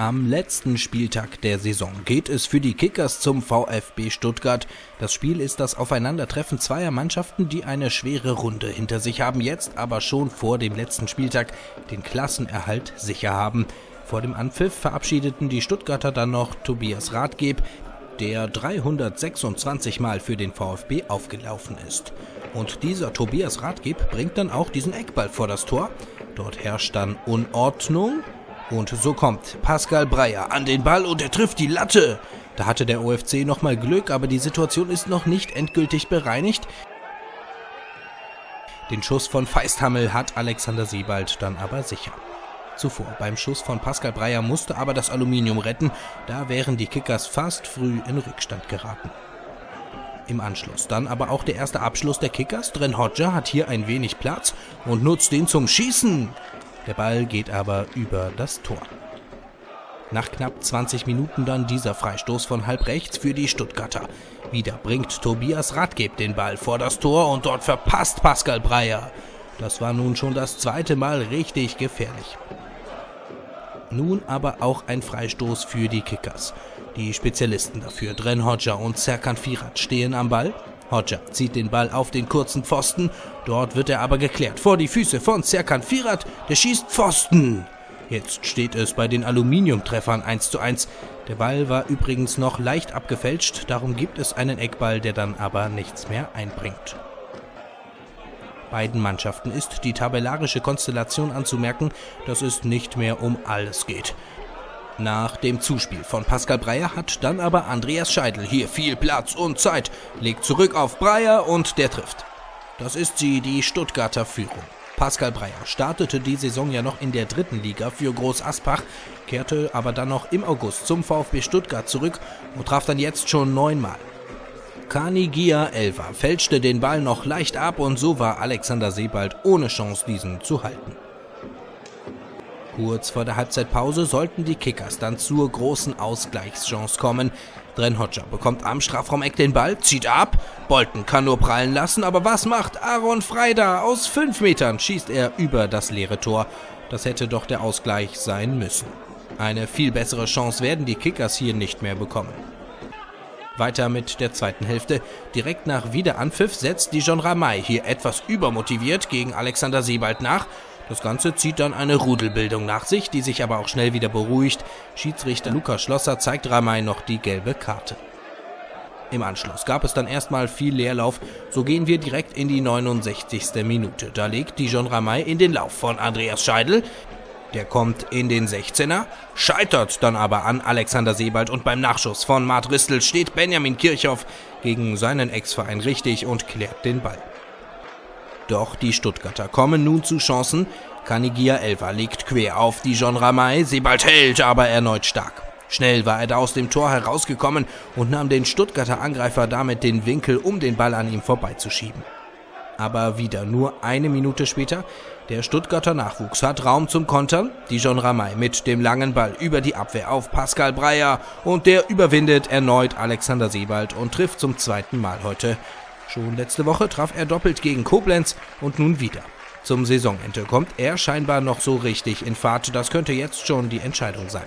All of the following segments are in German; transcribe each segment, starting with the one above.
Am letzten Spieltag der Saison geht es für die Kickers zum VfB Stuttgart. Das Spiel ist das Aufeinandertreffen zweier Mannschaften, die eine schwere Runde hinter sich haben, jetzt aber schon vor dem letzten Spieltag den Klassenerhalt sicher haben. Vor dem Anpfiff verabschiedeten die Stuttgarter dann noch Tobias Rathgeb, der 326 Mal für den VfB aufgelaufen ist. Und dieser Tobias Rathgeb bringt dann auch diesen Eckball vor das Tor. Dort herrscht dann Unordnung. Und so kommt Pascal Breyer an den Ball und er trifft die Latte. Da hatte der OFC nochmal Glück, aber die Situation ist noch nicht endgültig bereinigt. Den Schuss von Feisthammel hat Alexander Sebald dann aber sicher. Zuvor beim Schuss von Pascal Breyer musste aber das Aluminium retten, da wären die Kickers fast früh in Rückstand geraten. Im Anschluss dann aber auch der erste Abschluss der Kickers. Dren Hodja hat hier ein wenig Platz und nutzt den zum Schießen. Der Ball geht aber über das Tor. Nach knapp 20 Minuten dann dieser Freistoß von halb rechts für die Stuttgarter. Wieder bringt Tobias Rathgeb den Ball vor das Tor und dort verpasst Pascal Breyer. Das war nun schon das zweite Mal richtig gefährlich. Nun aber auch ein Freistoß für die Kickers. Die Spezialisten dafür, Dren Hodja und Serkan Firat, stehen am Ball. Hodja zieht den Ball auf den kurzen Pfosten, dort wird er aber geklärt vor die Füße von Serkan Firat, der schießt Pfosten. Jetzt steht es bei den Aluminiumtreffern 1:1. Der Ball war übrigens noch leicht abgefälscht, darum gibt es einen Eckball, der dann aber nichts mehr einbringt. Beiden Mannschaften ist die tabellarische Konstellation anzumerken, dass es nicht mehr um alles geht. Nach dem Zuspiel von Pascal Breyer hat dann aber Andreas Scheidl hier viel Platz und Zeit, legt zurück auf Breyer und der trifft. Das ist die Stuttgarter Führung. Pascal Breyer startete die Saison ja noch in der 3. Liga für Groß Aspach, kehrte aber dann noch im August zum VfB Stuttgart zurück und traf dann jetzt schon 9-mal. Kanigia Elva fälschte den Ball noch leicht ab und so war Alexander Sebald ohne Chance, diesen zu halten. Kurz vor der Halbzeitpause sollten die Kickers dann zur großen Ausgleichschance kommen. Dren Hodja bekommt am Strafraumeck den Ball, zieht ab, Bolton kann nur prallen lassen, aber was macht Aaron Freida? Aus 5 Metern schießt er über das leere Tor. Das hätte doch der Ausgleich sein müssen. Eine viel bessere Chance werden die Kickers hier nicht mehr bekommen. Weiter mit der zweiten Hälfte. Direkt nach Wiederanpfiff setzt Dijon Ramay hier etwas übermotiviert gegen Alexander Sebald nach. Das Ganze zieht dann eine Rudelbildung nach sich, die sich aber auch schnell wieder beruhigt. Schiedsrichter Lukas Schlosser zeigt Ramay noch die gelbe Karte. Im Anschluss gab es dann erstmal viel Leerlauf, so gehen wir direkt in die 69. Minute. Da legt Dijon Ramay in den Lauf von Andreas Scheidl. Der kommt in den 16er, scheitert dann aber an Alexander Sebald und beim Nachschuss von Mart Ristel steht Benjamin Kirchhoff gegen seinen Ex-Verein richtig und klärt den Ball. Doch die Stuttgarter kommen nun zu Chancen. Kanigia Elva legt quer auf Dijon Ramay, Sebald hält aber erneut stark. Schnell war er da aus dem Tor herausgekommen und nahm den Stuttgarter Angreifer damit den Winkel, um den Ball an ihm vorbeizuschieben. Aber wieder nur eine Minute später, der Stuttgarter Nachwuchs hat Raum zum Kontern. Dijon Ramay mit dem langen Ball über die Abwehr auf Pascal Breyer und der überwindet erneut Alexander Sebald und trifft zum 2. Mal heute. Schon letzte Woche traf er doppelt gegen Koblenz und nun wieder. Zum Saisonende kommt er scheinbar noch so richtig in Fahrt, das könnte jetzt schon die Entscheidung sein.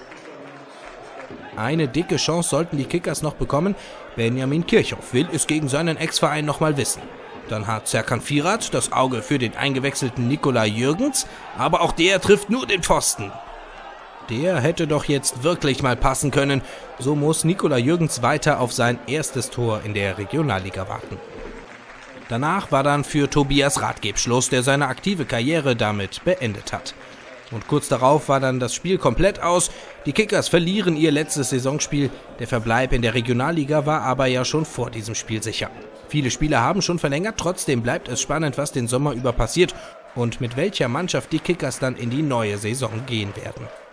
Eine dicke Chance sollten die Kickers noch bekommen. Benjamin Kirchhoff will es gegen seinen Ex-Verein nochmal wissen. Dann hat Serkan Firat das Auge für den eingewechselten Nikola Jürgens, aber auch der trifft nur den Pfosten. Der hätte doch jetzt wirklich mal passen können, so muss Nikola Jürgens weiter auf sein erstes Tor in der Regionalliga warten. Danach war dann für Tobias Rathgeb Schluss, der seine aktive Karriere damit beendet hat. Und kurz darauf war dann das Spiel komplett aus, die Kickers verlieren ihr letztes Saisonspiel, der Verbleib in der Regionalliga war aber ja schon vor diesem Spiel sicher. Viele Spieler haben schon verlängert, trotzdem bleibt es spannend, was den Sommer über passiert und mit welcher Mannschaft die Kickers dann in die neue Saison gehen werden.